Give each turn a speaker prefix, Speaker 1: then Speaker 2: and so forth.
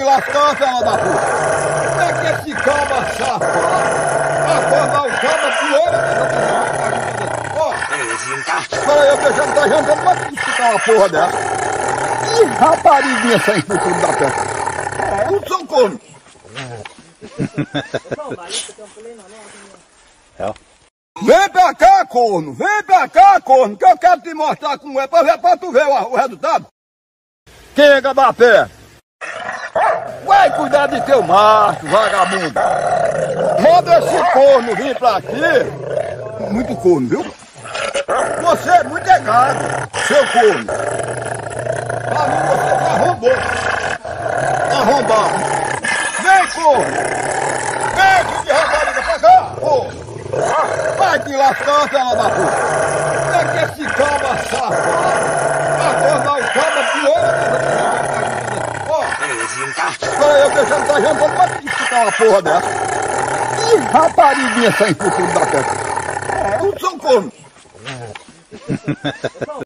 Speaker 1: lascar, fela da puta. Como é que esse caba safado acordar o caba pior? Ó, espera aí, eu deixando, tá jantando, mas tem que escutar uma porra dessa. Ih, rapariguinha sem futuro da terra. Tudo são corno. Vem pra cá, corno, que eu quero te mostrar como é, pra tu ver o resultado. Quenga da pé. Vai cuidar de teu macho, vagabundo. Manda esse corno vir pra aqui. Muito corno, viu? Você é muito gado, seu corno. Pra mim você tá arrombado. Vem, corno. Vem aqui de rapariga pra cá, corno. Vai te lascar, fela da puta. Como é que esse caba safado acordar o caba pior? Ó, espera aí, eu deixando, tá jantando, mas tem que escutar uma porra dessa. Ih, rapariguinha sem futuro da terra. Tudo são corno.